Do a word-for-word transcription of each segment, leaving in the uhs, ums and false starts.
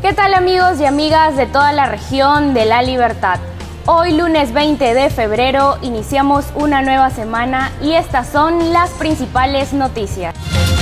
¿Qué tal, amigos y amigas de toda la región de La Libertad? Hoy, lunes veinte de febrero, iniciamos una nueva semana y estas son las principales noticias.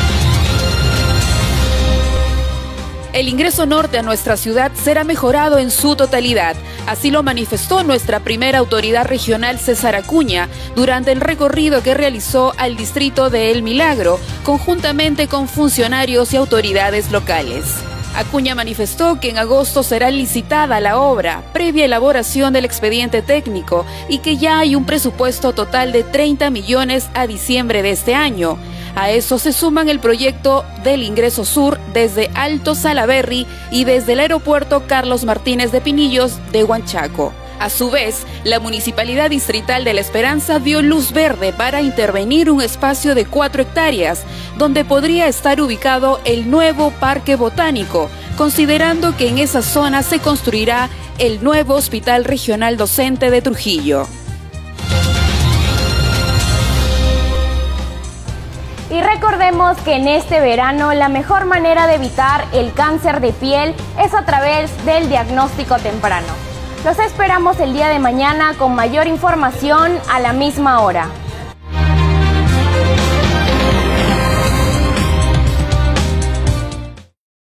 El ingreso norte a nuestra ciudad será mejorado en su totalidad. Así lo manifestó nuestra primera autoridad regional, César Acuña, durante el recorrido que realizó al distrito de El Milagro, conjuntamente con funcionarios y autoridades locales. Acuña manifestó que en agosto será licitada la obra, previa elaboración del expediente técnico, y que ya hay un presupuesto total de treinta millones a diciembre de este año. A eso se suman el proyecto del ingreso sur desde Alto Salaberry y desde el aeropuerto Carlos Martínez de Pinillos de Huanchaco. A su vez, la Municipalidad Distrital de La Esperanza dio luz verde para intervenir un espacio de cuatro hectáreas, donde podría estar ubicado el nuevo Parque Botánico, considerando que en esa zona se construirá el nuevo Hospital Regional Docente de Trujillo. Y recordemos que en este verano la mejor manera de evitar el cáncer de piel es a través del diagnóstico temprano. Los esperamos el día de mañana con mayor información a la misma hora.